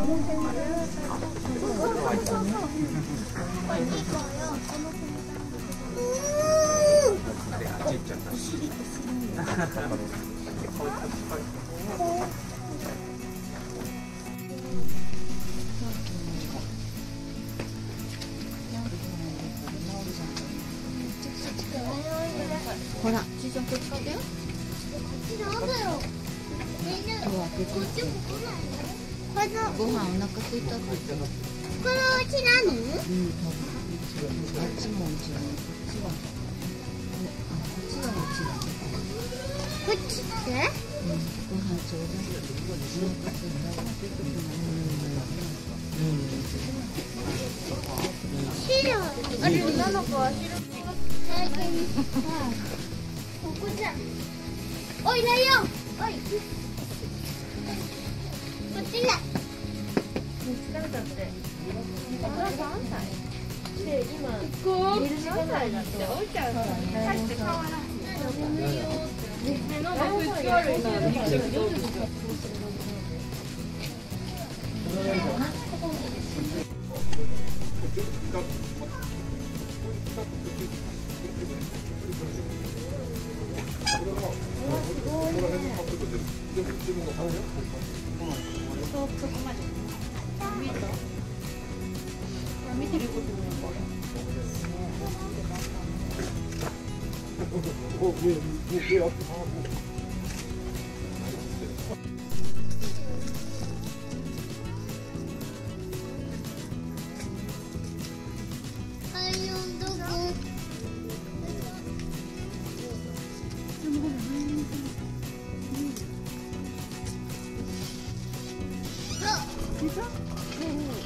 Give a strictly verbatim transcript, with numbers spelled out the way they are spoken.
ほら、ちいちゃんこっち来てよ。ご飯お腹空いたって言ったの。このお家なの？うん、 多分。あっちもお家だね。こっちは。あ、こっちがお家だね。 こっちって？ うん、ご飯ちょうだい。お腹空いた。 白。あれ、女の子は白。ここじゃ。おい、ライオン。おい。こっちだ。 疲れたって。お母さんさんさい。で、今、寝る時間ぐらいだって。おいちゃんさ、大して変わらん。眠いよって。なんか口悪いな。見てることないから。 ライオンどこ？あ、出た？